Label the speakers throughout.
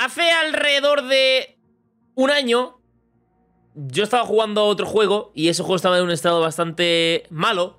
Speaker 1: Hace alrededor de un año yo estaba jugando a otro juego y ese juego estaba en un estado bastante malo.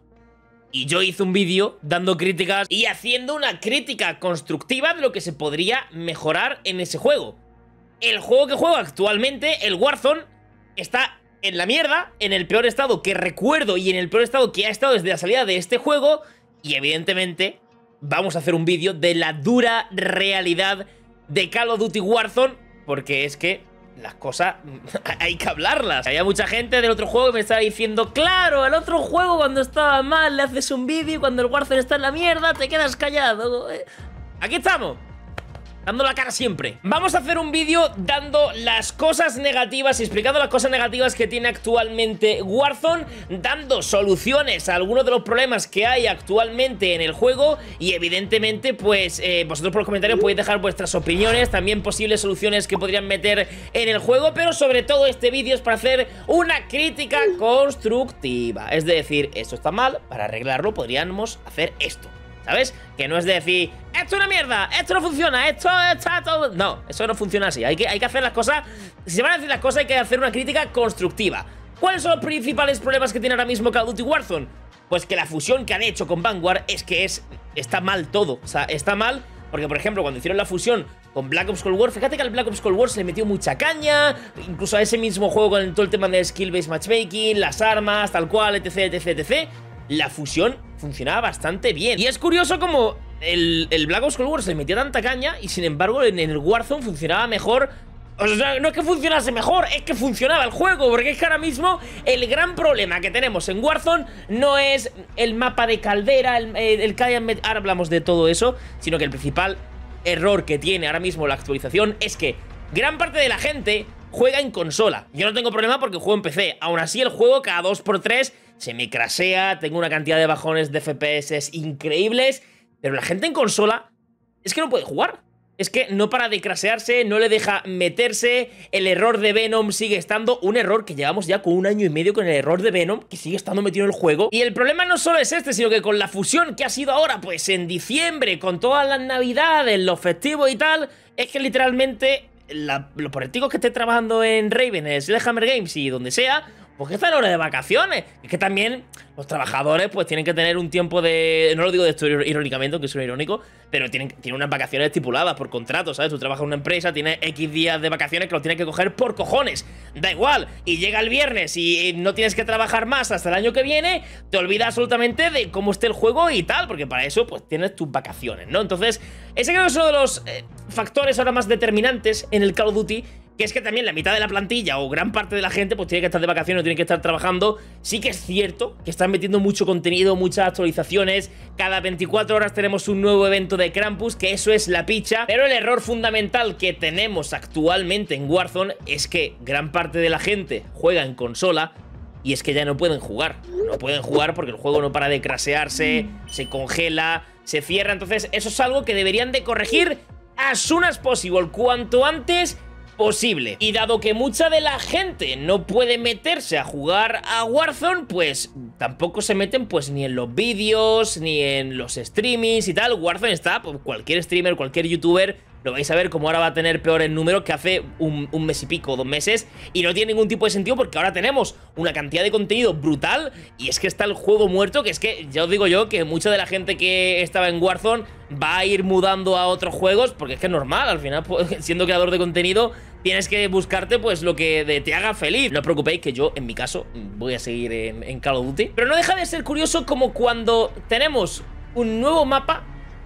Speaker 1: Y yo hice un vídeo dando críticas y haciendo una crítica constructiva de lo que se podría mejorar en ese juego. El juego que juego actualmente, el Warzone, está en la mierda, en el peor estado que recuerdo y en el peor estado que ha estado desde la salida de este juego. Y evidentemente vamos a hacer un vídeo de la dura realidad de Call of Duty Warzone, porque es que las cosas hay que hablarlas. Había mucha gente del otro juego que me estaba diciendo: claro, el otro juego cuando estaba mal le haces un vídeo y cuando el Warzone está en la mierda te quedas callado. Aquí estamos, dando la cara siempre. Vamos a hacer un vídeo dando las cosas negativas y explicando las cosas negativas que tiene actualmente Warzone, dando soluciones a algunos de los problemas que hay actualmente en el juego y evidentemente pues vosotros por los comentarios podéis dejar vuestras opiniones, también posibles soluciones que podrían meter en el juego, pero sobre todo este vídeo es para hacer una crítica constructiva. Es decir, esto está mal, para arreglarlo podríamos hacer esto, ¿sabes? Que no es de decir: esto es una mierda, esto no funciona, esto está todo... No, eso no funciona así. Hay que hacer las cosas... Si se van a decir las cosas hay que hacer una crítica constructiva. ¿Cuáles son los principales problemas que tiene ahora mismo Call of Duty Warzone? Pues que la fusión que han hecho con Vanguard es que está mal todo. O sea, está mal porque, por ejemplo, cuando hicieron la fusión con Black Ops Cold War, fíjate que al Black Ops Cold War se le metió mucha caña, incluso a ese mismo juego con todo el tema de skill-based matchmaking, las armas, tal cual, etc, etc, etc. La fusión funcionaba bastante bien. Y es curioso como el Black Ops Cold War se le metió tanta caña y sin embargo en el Warzone funcionaba mejor. O sea, no es que funcionase mejor, es que funcionaba el juego. Porque es que ahora mismo el gran problema que tenemos en Warzone no es el mapa de caldera, el ahora hablamos de todo eso, sino que el principal error que tiene ahora mismo la actualización es que gran parte de la gente juega en consola. Yo no tengo problema porque juego en PC. Aún así el juego cada 2x3 se me crashea, tengo una cantidad de bajones de FPS increíbles, pero la gente en consola es que no puede jugar. Es que no para de crashearse, no le deja meterse, el error de Venom sigue estando, un error que llevamos ya con un año y medio con el error de Venom, que sigue estando metido en el juego. Y el problema no solo es este, sino que con la fusión que ha sido ahora, pues en diciembre, con todas las navidades, los festivos y tal, es que literalmente los políticos que estén trabajando en Raven, en Sledgehammer Games y donde sea, pues que están en hora de vacaciones. Es que también los trabajadores pues tienen que tener un tiempo de... No lo digo de esto irónicamente, aunque suena irónico, pero tienen unas vacaciones estipuladas por contrato, ¿sabes? Tú trabajas en una empresa, tienes X días de vacaciones que los tienes que coger por cojones. Da igual, y llega el viernes y no tienes que trabajar más hasta el año que viene, te olvidas absolutamente de cómo esté el juego y tal, porque para eso pues tienes tus vacaciones, ¿no? Entonces, ese creo que es uno de los factores ahora más determinantes en el Call of Duty, que es que también la mitad de la plantilla o gran parte de la gente pues tiene que estar de vacaciones, tiene que estar trabajando. Sí que es cierto que están metiendo mucho contenido, muchas actualizaciones. Cada 24 horas tenemos un nuevo evento de Krampus, que eso es la picha. Pero el error fundamental que tenemos actualmente en Warzone es que gran parte de la gente juega en consola y es que ya no pueden jugar. No pueden jugar porque el juego no para de crashearse, se congela, se cierra. Entonces eso es algo que deberían de corregir as soon as possible, cuanto antes posible. Y dado que mucha de la gente no puede meterse a jugar a Warzone, pues tampoco se meten pues ni en los vídeos, ni en los streamings y tal. Warzone está, pues cualquier streamer, cualquier youtuber, lo vais a ver como ahora va a tener peor en número que hace un mes y pico, 2 meses. Y no tiene ningún tipo de sentido porque ahora tenemos una cantidad de contenido brutal. Y es que está el juego muerto, que es que ya os digo yo que mucha de la gente que estaba en Warzone va a ir mudando a otros juegos, porque es que es normal, al final pues, siendo creador de contenido tienes que buscarte pues lo que te haga feliz. No os preocupéis que yo en mi caso voy a seguir en Call of Duty. Pero no deja de ser curioso como cuando tenemos un nuevo mapa,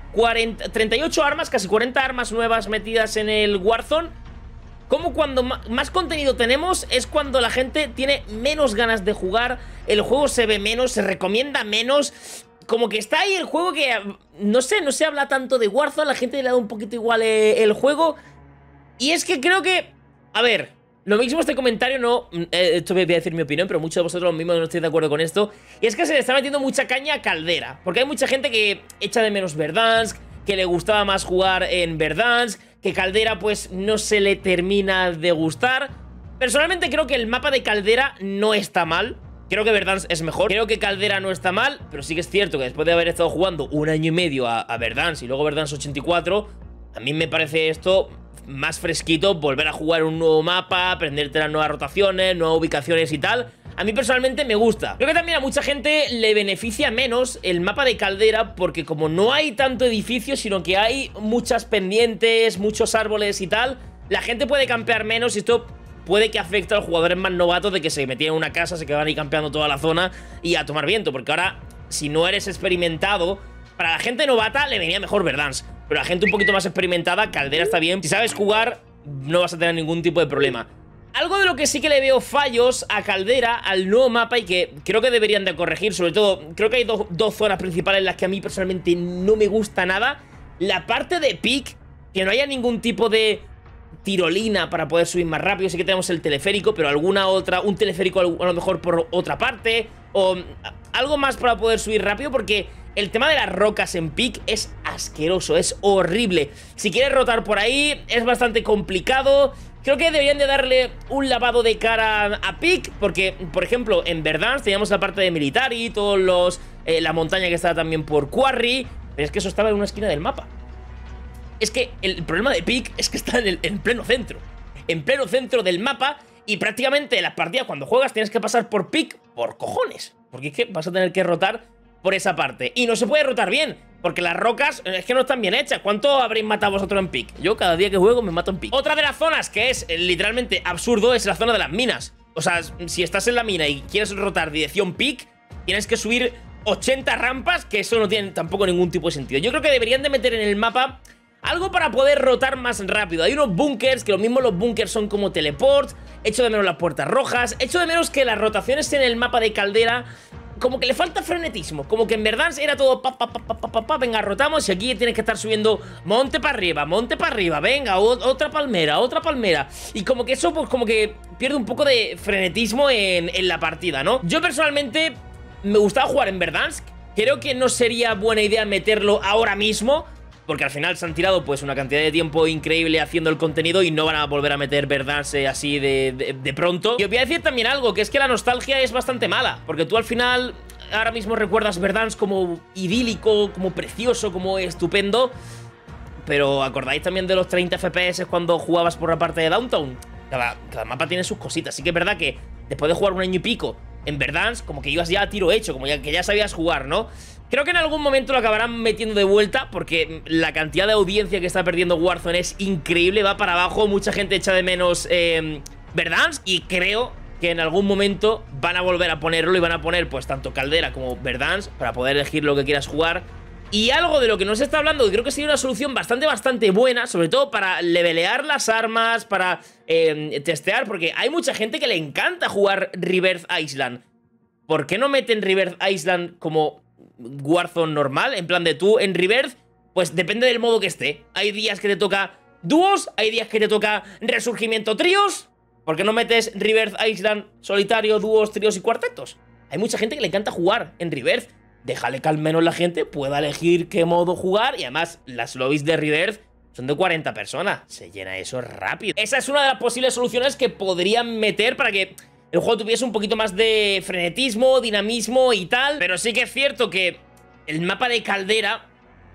Speaker 1: 38 armas, casi 40 armas nuevas metidas en el Warzone, como cuando más contenido tenemos es cuando la gente tiene menos ganas de jugar, el juego se ve menos, se recomienda menos. Como que está ahí el juego que, no sé, no se habla tanto de Warzone, la gente le da un poquito igual el juego. Y es que creo que, a ver, lo mismo este comentario no, esto voy a decir mi opinión, pero muchos de vosotros lo mismo no estáis de acuerdo con esto. Y es que se le está metiendo mucha caña a Caldera, porque hay mucha gente que echa de menos Verdansk, que le gustaba más jugar en Verdansk, que Caldera pues no se le termina de gustar. Personalmente creo que el mapa de Caldera no está mal. Creo que Verdansk es mejor. Creo que Caldera no está mal, pero sí que es cierto que después de haber estado jugando un año y medio a Verdansk y luego Verdansk 84, a mí me parece esto más fresquito volver a jugar un nuevo mapa, aprenderte las nuevas rotaciones, nuevas ubicaciones y tal. A mí personalmente me gusta. Creo que también a mucha gente le beneficia menos el mapa de Caldera porque como no hay tanto edificio, sino que hay muchas pendientes, muchos árboles y tal, la gente puede campear menos y esto puede que afecte a los jugadores más novatos de que se metían en una casa, se quedaban ahí campeando toda la zona y a tomar viento. Porque ahora, si no eres experimentado, para la gente novata le venía mejor Verdansk. Pero la gente un poquito más experimentada, Caldera está bien. Si sabes jugar, no vas a tener ningún tipo de problema. Algo de lo que sí que le veo fallos a Caldera, al nuevo mapa, y que creo que deberían de corregir, sobre todo, creo que hay dos zonas principales en las que a mí personalmente no me gusta nada. La parte de Peak, que no haya ningún tipo de tirolina para poder subir más rápido. Sí que tenemos el teleférico, pero alguna otra, un teleférico a lo mejor por otra parte, o algo más para poder subir rápido, porque el tema de las rocas en Peak es asqueroso, es horrible. Si quieres rotar por ahí, es bastante complicado. Creo que deberían de darle un lavado de cara a Peak, porque, por ejemplo, en Verdansk teníamos la parte de Military, todos los la montaña que estaba también por Quarry, pero es que eso estaba en una esquina del mapa. Es que el problema de Peak es que está en pleno centro. En pleno centro del mapa. Y prácticamente en las partidas cuando juegas tienes que pasar por Peak por cojones. Porque es que vas a tener que rotar por esa parte. Y no se puede rotar bien, porque las rocas es que no están bien hechas. ¿Cuánto habréis matado vosotros en Peak? Yo cada día que juego me mato en Peak. Otra de las zonas que es literalmente absurdo es la zona de las minas. O sea, si estás en la mina y quieres rotar dirección Peak, tienes que subir 80 rampas, que eso no tiene tampoco ningún tipo de sentido. Yo creo que deberían de meter en el mapa algo para poder rotar más rápido. Hay unos bunkers, que lo mismo los bunkers son como teleports. Echo de menos las puertas rojas. Echo de menos que las rotaciones en el mapa de Caldera como que le falta frenetismo. Como que en Verdansk era todo venga, rotamos. Y aquí tienes que estar subiendo monte para arriba, venga, otra palmera. Y como que eso pues como que pierde un poco de frenetismo en la partida, ¿no? Yo personalmente me gustaba jugar en Verdansk. Creo que no sería buena idea meterlo ahora mismo, porque al final se han tirado pues una cantidad de tiempo increíble haciendo el contenido y no van a volver a meter Verdansk así de pronto. Y os voy a decir también algo, que es que la nostalgia es bastante mala, porque tú al final ahora mismo recuerdas Verdansk como idílico, como precioso, como estupendo, pero ¿acordáis también de los 30 FPS cuando jugabas por la parte de Downtown? Cada mapa tiene sus cositas. Sí que es verdad que después de jugar un año y pico en Verdansk, como que ibas ya a tiro hecho, como que ya sabías jugar, ¿no? Creo que en algún momento lo acabarán metiendo de vuelta, porque la cantidad de audiencia que está perdiendo Warzone es increíble, va para abajo, mucha gente echa de menos Verdansk, y creo que en algún momento van a volver a ponerlo y van a poner pues tanto Caldera como Verdansk para poder elegir lo que quieras jugar. Y algo de lo que no se está hablando, que creo que sería una solución bastante buena, sobre todo para levelear las armas, para testear, porque hay mucha gente que le encanta jugar Rebirth Island. ¿Por qué no meten Rebirth Island como Warzone normal? En plan de tú en Rebirth, pues depende del modo que esté. Hay días que te toca dúos, hay días que te toca resurgimiento tríos. ¿Por qué no metes Rebirth Island solitario, dúos, tríos y cuartetos? Hay mucha gente que le encanta jugar en Rebirth. Déjale que al menos la gente pueda elegir qué modo jugar. Y además las lobbies de Rebirth son de 40 personas. Se llena eso rápido. Esa es una de las posibles soluciones que podrían meter para que el juego tuviese un poquito más de frenetismo, dinamismo y tal. Pero sí que es cierto que el mapa de Caldera,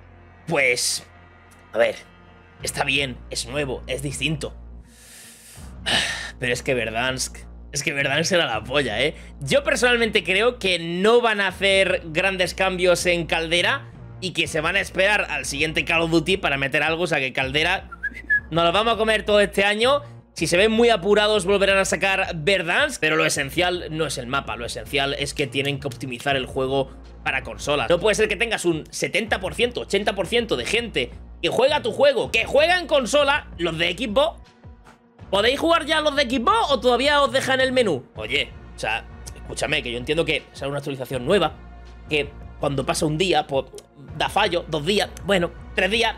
Speaker 1: pues, a ver, está bien, es nuevo, es distinto. Pero es que Verdansk era la polla, ¿eh? Yo personalmente creo que no van a hacer grandes cambios en Caldera y que se van a esperar al siguiente Call of Duty para meter algo. O sea que Caldera nos lo vamos a comer todo este año. Si se ven muy apurados volverán a sacar Verdansk, pero lo esencial no es el mapa. Lo esencial es que tienen que optimizar el juego para consolas. No puede ser que tengas un 70%, 80% de gente que juega tu juego, que juega en consola, los de Xbox. ¿Podéis jugar ya los de Xbox o todavía os dejan el menú? Oye, o sea, escúchame, que yo entiendo que sale una actualización nueva, que cuando pasa un día, pues da fallo, 2 días, bueno, 3 días,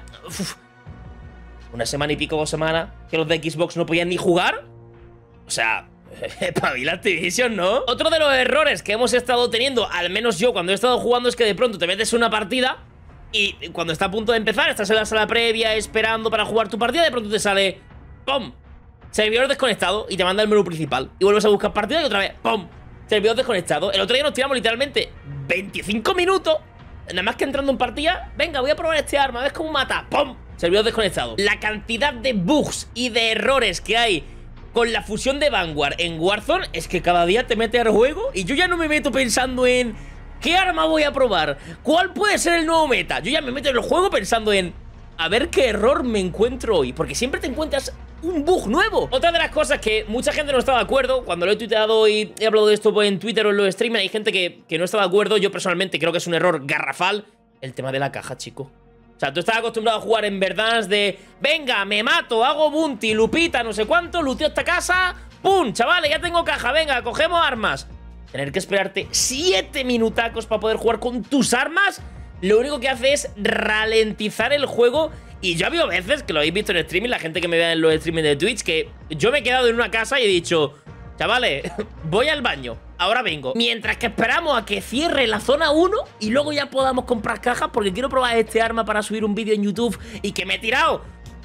Speaker 1: una semana y pico, 2 semanas, que los de Xbox no podían ni jugar. O sea, espabila Activision, ¿no? Otro de los errores que hemos estado teniendo, al menos yo cuando he estado jugando, es que de pronto te metes en una partida y cuando está a punto de empezar, estás en la sala previa esperando para jugar tu partida, de pronto te sale ¡pum! Servidor desconectado, y te manda el menú principal. Y vuelves a buscar partida y otra vez ¡pum! Servidor desconectado. El otro día nos tiramos literalmente 25 minutos, nada más que entrando en partida. Venga, voy a probar este arma, ¿ves cómo mata? ¡Pum! servidor desconectado. La cantidad de bugs y de errores que hay con la fusión de Vanguard en Warzone es que cada día te metes al juego y yo ya no me meto pensando en ¿qué arma voy a probar? ¿Cuál puede ser el nuevo meta? Yo ya me meto en el juego pensando en a ver qué error me encuentro hoy, porque siempre te encuentras un bug nuevo. Otra de las cosas que mucha gente no está de acuerdo, cuando lo he tuiteado y he hablado de esto en Twitter o en los streamers, hay gente que no está de acuerdo. Yo personalmente creo que es un error garrafal el tema de la caja, chico. O sea, tú estás acostumbrado a jugar en Verdansk de venga, me mato, hago bounty, lupita, no sé cuánto, luteo esta casa, ¡pum! Chavales, ya tengo caja, venga, cogemos armas. Tener que esperarte 7 minutacos para poder jugar con tus armas, lo único que hace es ralentizar el juego. Y yo había veces, que lo habéis visto en streaming, la gente que me vea en los streaming de Twitch, que yo me he quedado en una casa y he dicho, chavales, voy al baño, ahora vengo. Mientras que esperamos a que cierre la zona 1 y luego ya podamos comprar cajas, porque quiero probar este arma para subir un vídeo en YouTube y que me he tirado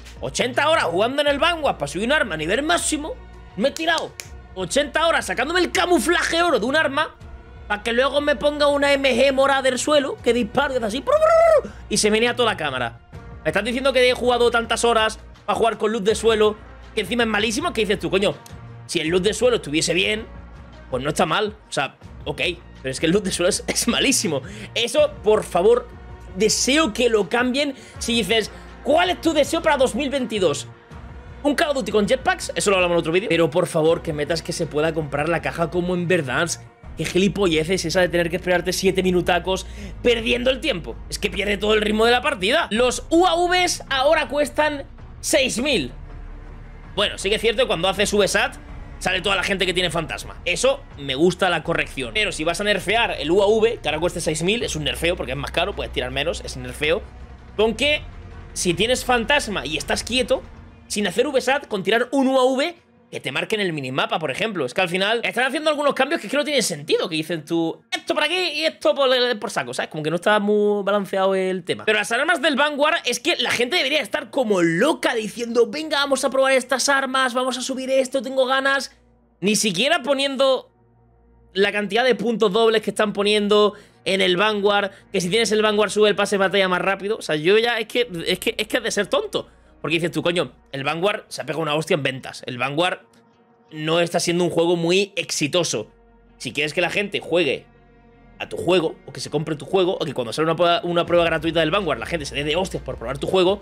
Speaker 1: 80 horas jugando en el Vanguard para subir un arma a nivel máximo. Me he tirado 80 horas sacándome el camuflaje oro de un arma para que luego me ponga una MG morada del suelo que disparo y hace así y se menea toda la cámara. Me estás diciendo que he jugado tantas horas para jugar con luz de suelo, que encima es malísimo, que dices tú, coño, si el luz de suelo estuviese bien, pues no está mal. O sea, ok, pero es que el luz de suelo es malísimo. Eso, por favor, deseo que lo cambien. Si dices, ¿cuál es tu deseo para 2022? ¿Un Call of Duty con jetpacks? Eso lo hablamos en otro vídeo. Pero por favor, que metas que se pueda comprar la caja como en Verdansk. ¿Qué gilipollez es esa de tener que esperarte 7 minutacos perdiendo el tiempo? Es que pierde todo el ritmo de la partida. Los UAVs ahora cuestan 6.000. Bueno, sí que es cierto que cuando haces VSAT sale toda la gente que tiene fantasma. Eso me gusta la corrección. Pero si vas a nerfear el UAV, que ahora cueste 6.000, es un nerfeo porque es más caro, puedes tirar menos, es un nerfeo. Con que si tienes fantasma y estás quieto, sin hacer VSAT, con tirar un UAV, que te marquen el minimapa, por ejemplo. Es que al final están haciendo algunos cambios que es que no tienen sentido. Que dicen tú, esto por aquí y esto por saco, ¿sabes? Como que no está muy balanceado el tema. Pero las armas del Vanguard es que la gente debería estar como loca diciendo, venga, vamos a probar estas armas, vamos a subir esto, tengo ganas. Ni siquiera poniendo la cantidad de puntos dobles que están poniendo en el Vanguard, que si tienes el Vanguard sube el pase de batalla más rápido. O sea, yo ya es que es de ser tonto. Porque dices tú, coño, el Vanguard se ha pegado una hostia en ventas. El Vanguard no está siendo un juego muy exitoso. Si quieres que la gente juegue a tu juego, o que se compre tu juego, o que cuando sale una prueba gratuita del Vanguard la gente se dé de hostias por probar tu juego,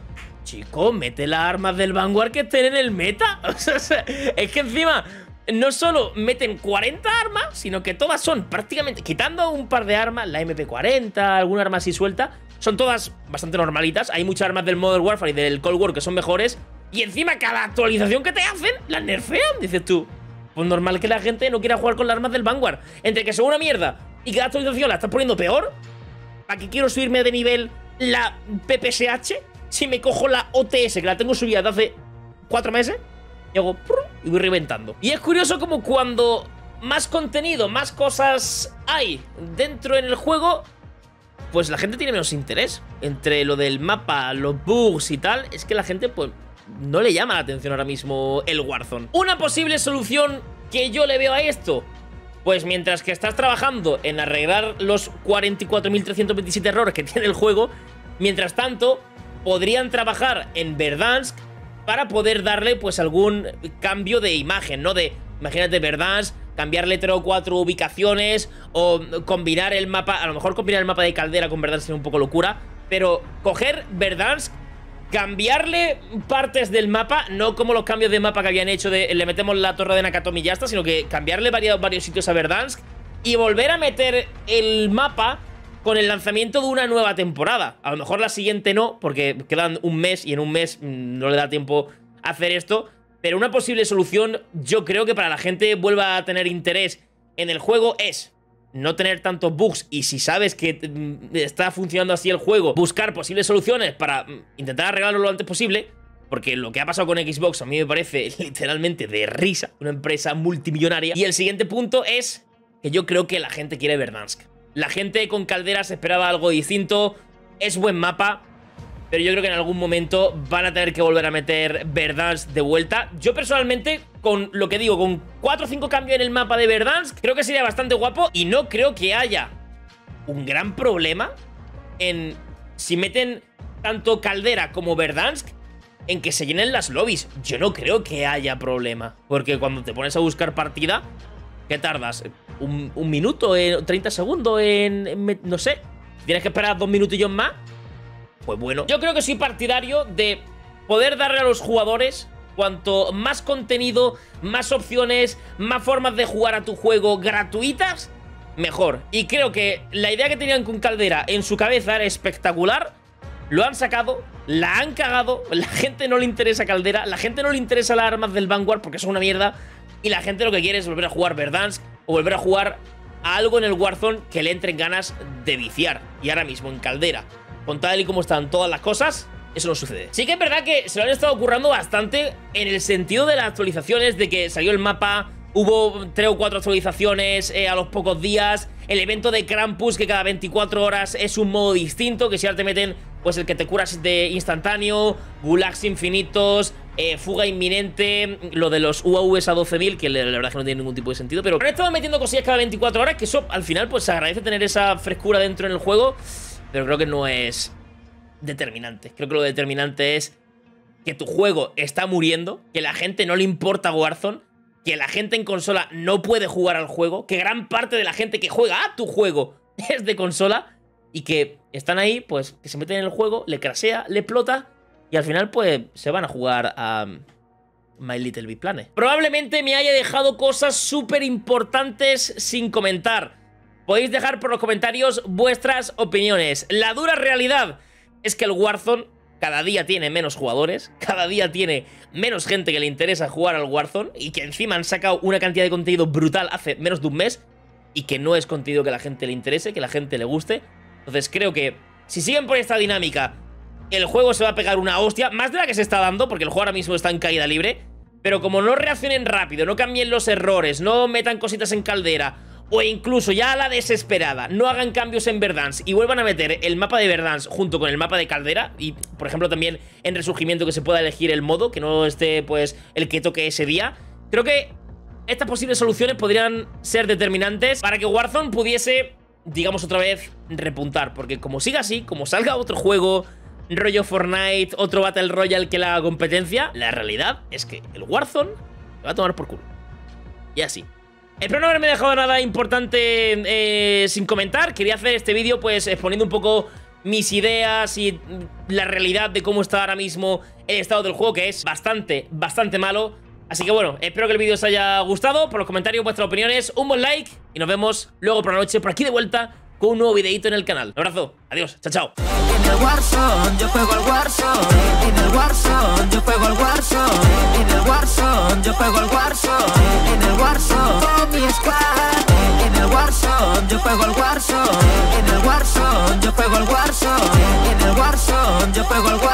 Speaker 1: chico, mete las armas del Vanguard que estén en el meta. O sea, es que encima no solo meten 40 armas, sino que todas son prácticamente, quitando un par de armas, la MP40, alguna arma así suelta, son todas bastante normalitas. Hay muchas armas del Modern Warfare y del Cold War que son mejores. Y encima cada actualización que te hacen, las nerfean, dices tú. Pues normal que la gente no quiera jugar con las armas del Vanguard. Entre que son una mierda y cada actualización la estás poniendo peor. ¿Para qué quiero subirme de nivel la PPSH? Si me cojo la OTS, que la tengo subida de hace 4 meses, y hago y voy reventando. Y es curioso como cuando más contenido, más cosas hay dentro en el juego, pues la gente tiene menos interés. Entre lo del mapa, los bugs y tal, es que la gente pues no le llama la atención ahora mismo el Warzone. Una posible solución que yo le veo a esto, pues mientras que estás trabajando en arreglar los 44.327 errores que tiene el juego, mientras tanto podrían trabajar en Verdansk para poder darle pues algún cambio de imagen, ¿no? De, imagínate, Verdansk, cambiarle 3 o 4 ubicaciones o combinar el mapa. A lo mejor combinar el mapa de Caldera con Verdansk sería un poco locura, pero coger Verdansk, cambiarle partes del mapa, no como los cambios de mapa que habían hecho de le metemos la torre de Nakatomi y ya está, sino que cambiarle varios sitios a Verdansk y volver a meter el mapa con el lanzamiento de una nueva temporada. A lo mejor la siguiente no, porque quedan un mes y en un mes no le da tiempo a hacer esto. Pero una posible solución, yo creo que para la gente vuelva a tener interés en el juego, es no tener tantos bugs. Y si sabes que está funcionando así el juego, buscar posibles soluciones para intentar arreglarlo lo antes posible. Porque lo que ha pasado con Xbox a mí me parece literalmente de risa. Una empresa multimillonaria. Y el siguiente punto es que yo creo que la gente quiere Verdansk. La gente con Caldera se esperaba algo distinto. Es buen mapa, pero yo creo que en algún momento van a tener que volver a meter Verdansk de vuelta. Yo personalmente, con lo que digo, con 4 o 5 cambios en el mapa de Verdansk, creo que sería bastante guapo. Y no creo que haya un gran problema en si meten tanto Caldera como Verdansk en que se llenen las lobbies. Yo no creo que haya problema, porque cuando te pones a buscar partida, ¿qué tardas? ¿Un minuto? ¿30 segundos? No sé. ¿Tienes que esperar 2 minutillos más? Pues bueno, yo creo que soy partidario de poder darle a los jugadores cuanto más contenido, más opciones, más formas de jugar a tu juego gratuitas, mejor. Y creo que la idea que tenían con Caldera en su cabeza era espectacular. Lo han sacado, la han cagado, la gente no le interesa Caldera, la gente no le interesa las armas del Vanguard porque son una mierda, y la gente lo que quiere es volver a jugar Verdansk o volver a jugar a algo en el Warzone que le entren ganas de viciar. Y ahora mismo en Caldera, con tal y como están todas las cosas, eso no sucede. Sí que es verdad que se lo han estado currando bastante en el sentido de las actualizaciones, de que salió el mapa, hubo 3 o 4 actualizaciones a los pocos días, el evento de Krampus, que cada 24 horas es un modo distinto, que si ahora te meten pues el que te curas de instantáneo, gulags infinitos, fuga inminente, lo de los UAVs a 12.000, que la verdad es que no tiene ningún tipo de sentido, pero han estado metiendo cosillas cada 24 horas, que eso al final pues se agradece tener esa frescura dentro en el juego, pero creo que no es determinante. Creo que lo determinante es que tu juego está muriendo, que la gente no le importa Warzone, que la gente en consola no puede jugar al juego, que gran parte de la gente que juega a tu juego es de consola, y que están ahí, pues, que se meten en el juego, le crashea, le explota, y al final, pues, se van a jugar a My Little Big Planet. Probablemente me haya dejado cosas súper importantes sin comentar. Podéis dejar por los comentarios vuestras opiniones. La dura realidad es que el Warzone cada día tiene menos jugadores, cada día tiene menos gente que le interesa jugar al Warzone, y que encima han sacado una cantidad de contenido brutal hace menos de un mes, y que no es contenido que a la gente le interese, que a la gente le guste. Entonces creo que si siguen por esta dinámica, el juego se va a pegar una hostia, más de la que se está dando, porque el juego ahora mismo está en caída libre. Pero como no reaccionen rápido, no cambien los errores, no metan cositas en Caldera, o incluso ya a la desesperada no hagan cambios en Verdansk y vuelvan a meter el mapa de Verdansk junto con el mapa de Caldera, y por ejemplo también en Resurgimiento que se pueda elegir el modo, que no esté pues el que toque ese día, creo que estas posibles soluciones podrían ser determinantes para que Warzone pudiese, digamos otra vez, repuntar. Porque como siga así, como salga otro juego rollo Fortnite, otro Battle Royale que le haga competencia, la realidad es que el Warzone se va a tomar por culo. Y así. Espero no haberme dejado nada importante sin comentar. Quería hacer este vídeo pues exponiendo un poco mis ideas y la realidad de cómo está ahora mismo el estado del juego, que es bastante malo. Así que bueno, espero que el vídeo os haya gustado. Por los comentarios vuestras opiniones, un buen like, y nos vemos luego por la noche por aquí de vuelta con un nuevo videito en el canal. Un abrazo, adiós, chao, chao.
Speaker 2: En el Warzone, yo juego al Warzone. En el Warzone, yo juego al Warzone. En el Warzone, yo juego al Warzone. En el Warzone, con mi squad. En el Warzone, yo juego al Warzone. En el Warzone, yo juego al Warzone. En el Warzone, yo juego al Warzone.